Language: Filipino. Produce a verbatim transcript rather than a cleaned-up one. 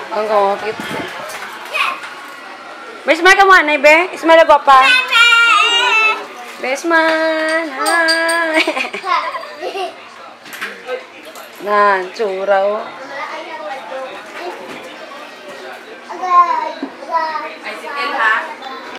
Ang gawakit. Be, smile ka muna, be. Smile ako pa. Be, smile. Hi. Nan, tsura, oh.